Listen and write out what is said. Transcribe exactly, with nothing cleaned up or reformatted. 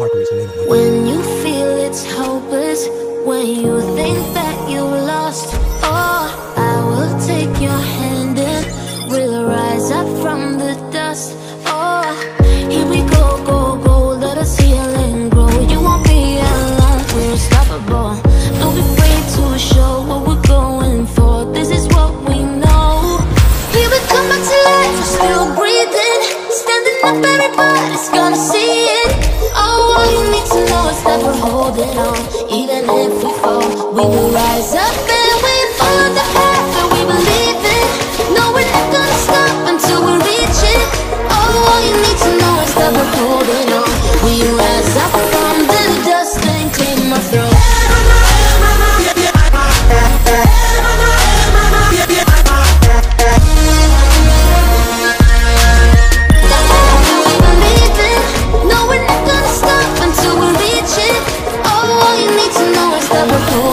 When you feel it's hopeless, when you think that you lost, oh, I will take your hand and we'll rise up from the dust. Oh, here we go, go, go, let us heal and grow. You won't be alone, we're unstoppable. Don't be afraid to show what we're going for. This is what we know. We will come back to life, we're still breathing. Standing up, everybody's gonna see it. Oh, all you need to know is that we're holding on. Even if we fall, we will rise up and we follow the path that we believe in. No, we're not gonna stop until we reach it. Oh, all you need to know is that we're holding on. We rise up from the dust and clean my throat. We're